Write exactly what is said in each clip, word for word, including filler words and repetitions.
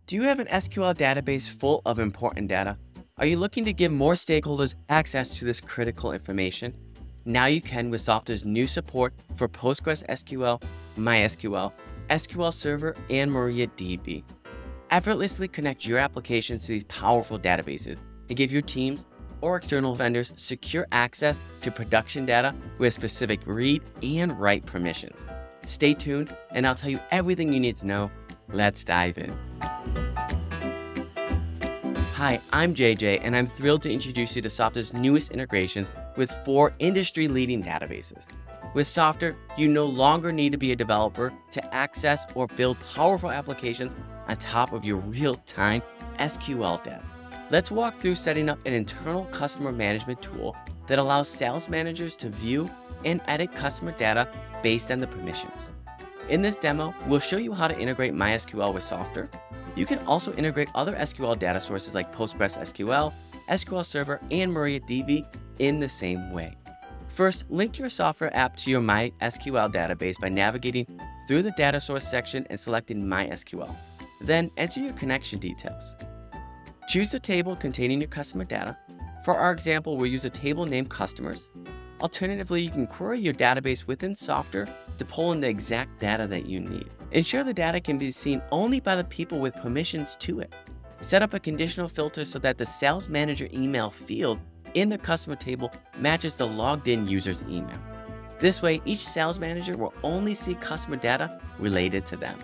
Do you have an S Q L database full of important data? Are you looking to give more stakeholders access to this critical information? Now you can with Softr's new support for PostgreSQL, MySQL, S Q L Server, and MariaDB. Effortlessly connect your applications to these powerful databases and give your teams or external vendors secure access to production data with specific read and write permissions. Stay tuned and I'll tell you everything you need to know. Let's dive in. Hi, I'm J J, and I'm thrilled to introduce you to Softr's newest integrations with four industry-leading databases. With Softr, you no longer need to be a developer to access or build powerful applications on top of your real-time S Q L data. Let's walk through setting up an internal customer management tool that allows sales managers to view and edit customer data based on the permissions. In this demo, we'll show you how to integrate MySQL with Softr. You can also integrate other S Q L data sources like PostgreSQL, S Q L Server, and MariaDB in the same way. First, link your Softr app to your MySQL database by navigating through the data source section and selecting MySQL. Then enter your connection details. Choose the table containing your customer data. For our example, we'll use a table named Customers. Alternatively, you can query your database within Softr to pull in the exact data that you need. Ensure the data can be seen only by the people with permissions to it. Set up a conditional filter so that the sales manager email field in the customer table matches the logged in user's email. This way, each sales manager will only see customer data related to them.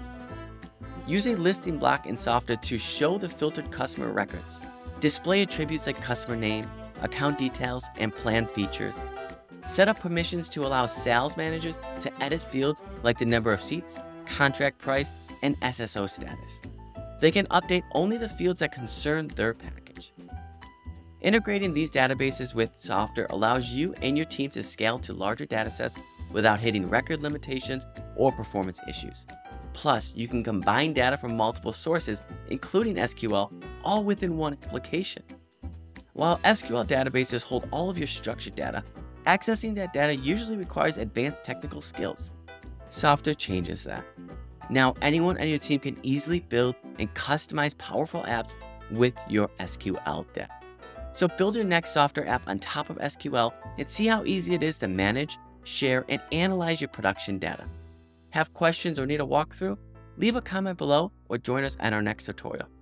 Use a listing block in Softr to show the filtered customer records. Display attributes like customer name, account details, and plan features. Set up permissions to allow sales managers to edit fields like the number of seats, contract price, and S S O status. They can update only the fields that concern their package. Integrating these databases with Softr allows you and your team to scale to larger datasets without hitting record limitations or performance issues. Plus, you can combine data from multiple sources, including S Q L, all within one application. While S Q L databases hold all of your structured data, accessing that data usually requires advanced technical skills. Softr changes that. Now, anyone on your team can easily build and customize powerful apps with your S Q L data. So build your next Softr app on top of S Q L and see how easy it is to manage, share, and analyze your production data. Have questions or need a walkthrough? Leave a comment below or join us at our next tutorial.